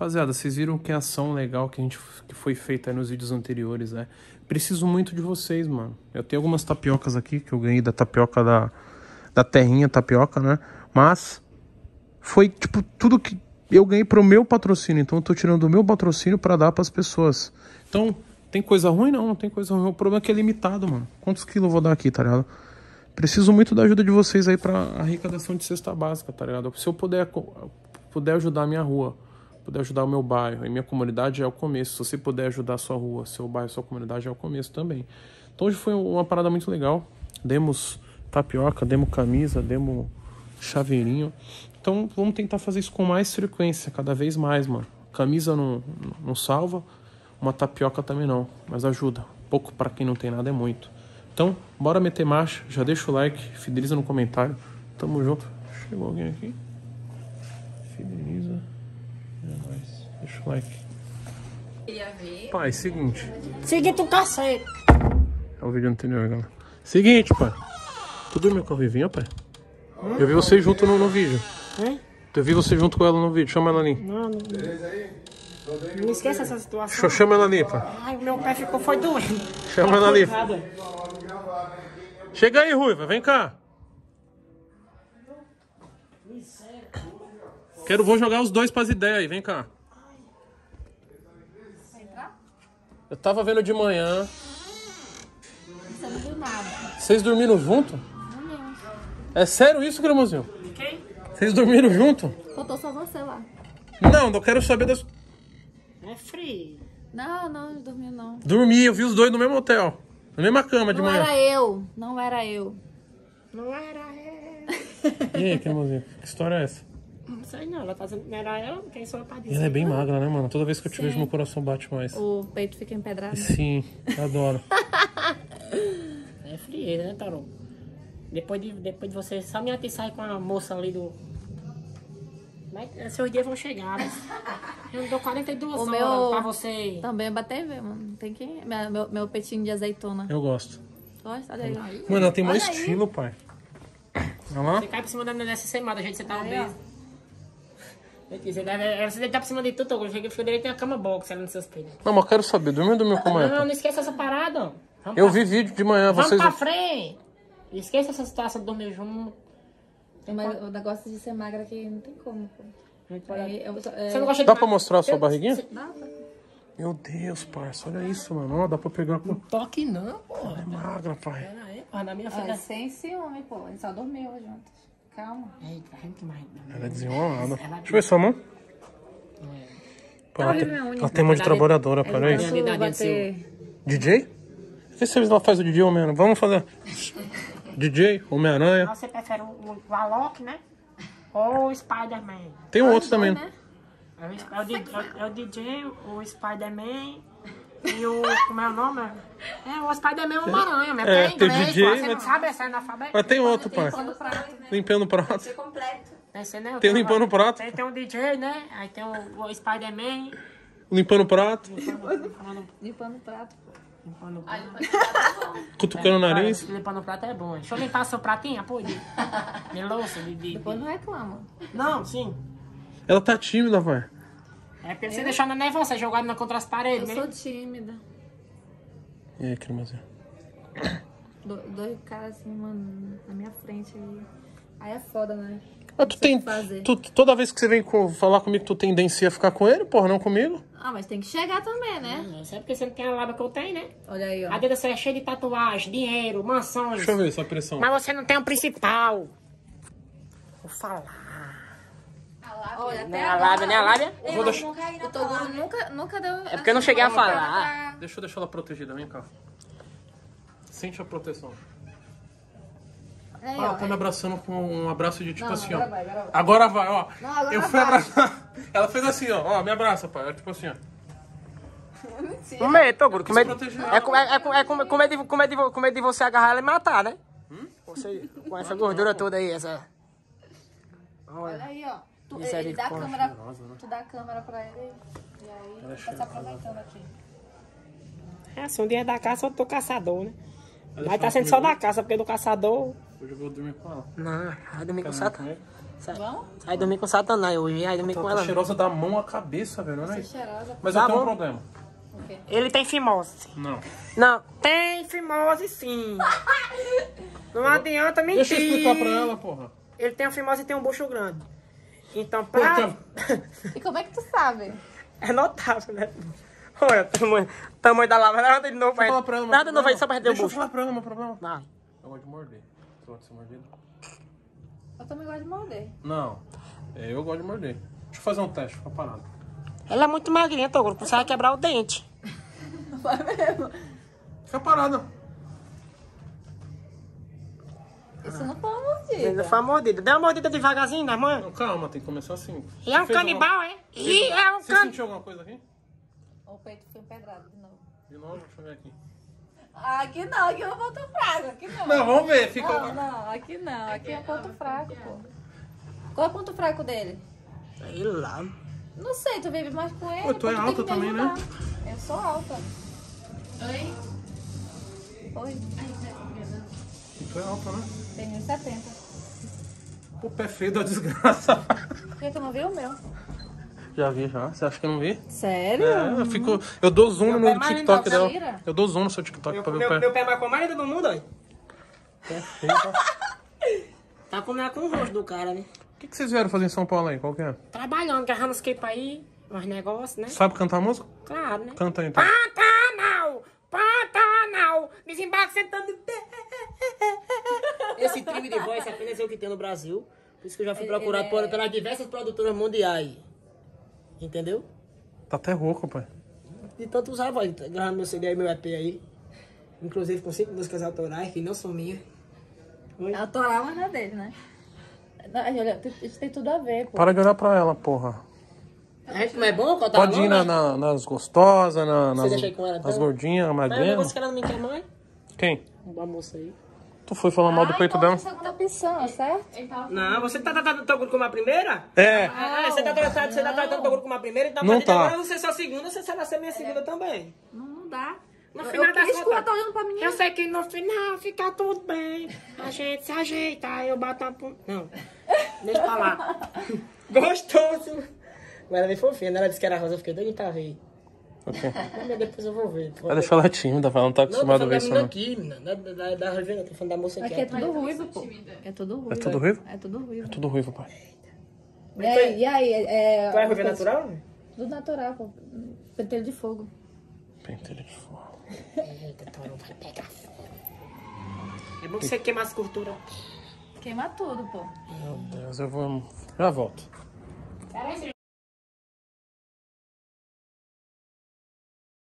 Rapaziada, vocês viram que ação legal que foi feita aí nos vídeos anteriores, né? Preciso muito de vocês, mano. Eu tenho algumas tapiocas aqui, que eu ganhei da tapioca da terrinha tapioca, né? Mas foi, tipo, tudo que eu ganhei pro meu patrocínio. Então eu tô tirando do meu patrocínio pra dar pras pessoas. Então, tem coisa ruim? Não tem coisa ruim. O problema é que é limitado, mano. Quantos quilos eu vou dar aqui, tá ligado? Preciso muito da ajuda de vocês aí pra arrecadação de cesta básica, tá ligado? Se eu puder ajudar a minha rua, puder ajudar o meu bairro e minha comunidade, é o começo. Se você puder ajudar a sua rua, seu bairro, sua comunidade, é o começo também. Então hoje foi uma parada muito legal. Demos tapioca, demos camisa, demos chaveirinho. Então vamos tentar fazer isso com mais frequência, cada vez mais, mano. Camisa não salva, uma tapioca também não, mas ajuda. Pouco pra quem não tem nada é muito. Então, bora meter marcha, já deixa o like, fideliza no comentário. Tamo junto. Chegou alguém aqui? Fideliza. É nóis. Deixa o like. Pai, seguinte. Seguinte o cacete. É o vídeo anterior, galera. Seguinte, pai. Tu dormiu com a Vivinha, pai? Eu vi você junto no vídeo. Eu vi você junto com ela no vídeo. Chama ela ali. Não esqueça essa situação. Chama ela ali, pai. Ai, meu pé foi doendo. Chama ela ali. Chega aí, Ruiva. Vem cá. Vou jogar os dois pras ideias aí. Vem cá. Eu tava vendo de manhã. Você não viu nada. Vocês dormiram junto? Não. É sério isso, Cremosinho? Quem? Vocês dormiram junto? Faltou só você lá. Não, eu quero saber das... É frio. Não dormiu não. Dormi, eu vi os dois no mesmo hotel. Na mesma cama de Não manhã. era eu. Não era eu. Não era ela. E aí, Cremosinho? Que história é essa? Não sei não, ela tá dizendo que não era ela, quem sou eu pra dizer? Ela é bem magra, né, mano? Toda vez que eu te Sim. vejo, meu coração bate mais. O peito fica empedrado. Sim, eu adoro. É frieza, né, Tarô? Depois de você só me atiçar com a moça ali do... Mas seus dias vão chegar, né? Eu dou 42 O horas meu pra você. também é bater, mano. Tem que... Meu peitinho de azeitona. Eu gosto. Gosta? Olha aí. Mano, ela tem mais Olha aí. estilo, pai. Olha lá. Você cai por cima da mulher semana, do jeito que você tá obeso. Você deve estar por cima de tudo, eu fico direito na cama box ali nos seus peitos. Não, mas eu quero saber. Dormiu como é? Não esqueça essa parada. Eu vi vídeo de manhã, Vamos vocês... pra frente. Esqueça essa situação de dormir junto. Mas o negócio de ser magra aqui não tem como, pô. Você não gosta de... Dá pra mostrar a sua barriguinha? Dá, tá? Meu Deus, parça, olha isso, mano. Ó, dá pra pegar com... Toque não, porra. É magra, pai. Pera aí, porra, na minha Olha, filha... sem ciúme, pô. A gente só dormiu juntos. Calma. Eita, gente, mais... Ela é desenrolada. Deixa eu ver sua mão. Pô, Olha ela minha unha. tem, ela tem mão de trabalhadora, É peraí. verdade. Posso bater... DJ? Que se ela faz o DJ Homem-Aranha? Vamos fazer. DJ, Homem-Aranha. Você prefere o Alok, né? Ou o Spider-Man? Tem um outro também. né? É o DJ, o Spider-Man e o... Como é o nome? É, o Spider-Man é o Homem-Aranha, né? É, Porque é tem inglês, DJ, pô, você não mas- sabe, essa é analfabeto. Mas tem outro, pai. Limpando o prato. Esse, né? Tem o limpando o prato. Tem o DJ, né? Aí tem o Spider-Man. Limpando o prato. Limpando o prato, pô. Limpando o prato. Cutucando o nariz. Limpando o prato é bom. Deixa eu limpar seu pratinho, pô, de louça, Depois não reclama. Não, sim. Ela tá tímida, pai. É porque você deixou na neve, você jogado contra as paredes, Eu né? sou tímida. E aí, cremosinha? Dois caras assim, mano, na minha frente aí. Aí é foda, né? Ah, tu tem. Fazer. Toda vez que você vem falar comigo, tu tendência a ficar com ele, porra, não comigo? Ah, mas tem que chegar também, né? Isso é porque você não tem a lábia que eu tenho, né? Olha aí, ó. A dedo você é cheia de tatuagem, dinheiro, mansões. Deixa eu ver essa pressão. Mas você não tem o principal. Vou falar. Olha, Não é a lábia, né? A lábia? Eu vou deixar. O Toguro nunca deu... É porque eu não cheguei a falar. Deixa eu deixar ela protegida, vem cá. Sente a proteção. Aí, Ó, ela tá me abraçando com um abraço de tipo Não, assim, agora ó. vai, agora vai. Agora vai, ó. Não, agora eu fui vai. abraçar. Ela fez assim, ó. Me abraça, pai. É tipo assim, ó. Com medo, Toguro. Com Se medo. proteger. Com medo de você agarrar ela e matar, né? Você, com essa gordura toda aí, essa... Olha aí, ó. Ele dá a Misericórdia. câmera, tu dá a câmera pra ele e aí ele tá se aproveitando aqui. É assim, um dia da caça, eu tô caçador, né? Mas tá sendo só da caça, porque do caçador... Hoje eu vou dormir com ela. Não, vai dormir com o Quer Satã. dormir Vamos? Aí dormi com o Satanás hoje, aí dormi com Tá ela. cheirosa da mão à cabeça, velho, não é? Você cheirosa. Mas Tá eu tenho um bom. problema. O quê? Ele tem fimose. Não. Não, tem fimose sim. Não adianta mentir. Deixa eu explicar pra ela, porra. Ele tem a fimose e tem um bucho grande. Então, Pô, pra... E como é que tu sabe? É notável, né? Olha, tamanho da lava. Nada de novo, Deixa eu falar pra ela, meu nada de novo aí, problema. só pra perder o Deixa eu bucho. falar pra ela, meu problema. Vai. Eu gosto de morder. Você gosta de ser mordido? Eu também gosto de morder. Não. Eu gosto de morder. Deixa eu fazer um teste, fica parado. Ela é muito magrinha, Toguro. Precisava quebrar o dente. Vai mesmo. Fica parada. Isso não foi uma Ainda mordida. foi uma mordida. Deu uma mordida devagarzinho na mão. Não, calma, tem que começar assim. E é um Você fez canibal, é? E é um Você canibal. sentiu alguma coisa aqui? O peito foi empedrado de novo. De novo, deixa eu ver aqui. Aqui não, aqui é um ponto fraco, aqui não. Não, vamos ver. Fica... Não, aqui não. Aqui é um ponto fraco, pô. Qual é o ponto fraco dele? Sei lá. Não sei, tu vive mais com ele. Pô, tu é tem alta que me também, né? ajudar. Eu sou alta. Oi? Oi. Tu é alta, né? Tem 1,70. O pé feio da desgraça. Por que tu não viu o meu? Já vi, já. Você acha que eu não vi? Sério? É, eu dou zoom Meu pé no mais TikTok lindo, dela. mentira. Eu dou zoom no seu TikTok pra ver o pé. Meu pé é mais com a mais linda do mundo, olha. Pé feio, tá? Tá com o rosto do cara, né? O que vocês vieram fazer em São Paulo aí? Qual que é? Trabalhando, agarrando os queipos aí, uns negócios, né? Sabe cantar música? Claro, né? Canta aí, então. Pantanal! Pantanal! Desembarque sentando em pé. Esse time de voz apenas é o que tem no Brasil. Por isso que eu já fui procurado pelas diversas produtoras mundiais. Entendeu? Tá até rouco, pai. De tanto usar a voz, gravando meu CD e meu EP aí. Inclusive com 5 músicas autorais que não são minhas. Oi? Autoral, mas não é dele, né? Não, olha, isso tem tudo a ver, pô. Para de olhar pra ela, porra. É, como é bom contar Pode ir nas gostosas, Você deixa aí com ela, nas então? gordinhas, Mas o magrinhas. negócio que ela não me quer mais. Quem? Uma moça aí. Tu foi falando mal do peito então dela? é a segunda opção, certo? Não, você tá tratando o Toguro como a primeira? É. Você tá tratando o Toguro como a primeira, então Não a partir de tá. agora você é só segunda, você será ser minha segunda também. Não dá. No Eu final das quis que ela contas, tá olhando pra mim. eu sei que no final fica tudo bem. A gente se ajeita, aí eu bato uma punta. Não, deixa pra lá. Gostoso. Mas ela é bem fofinha, né? Ela disse que era rosa, eu fiquei doido pra ver. Ok. Mas depois eu vou ver. Vai deixar ela tímida, ela não tá Não, tô acostumada a falando ver da isso, menina não. aqui, menina. Da Rivera, tô falando da moça aqui. Aqui é tudo ruivo, pô. É tudo ruivo. É tudo ruivo? É tudo ruivo. Tudo ruivo, pai. E aí? Tu é Rivera natural? Tudo natural, pô. Pentelho de fogo. Pentelho de fogo. Eita, Toro, vai pegar fogo. É bom que você queima as curturas. Queima tudo, pô. Meu Deus, eu vou... Já volto. Peraí, você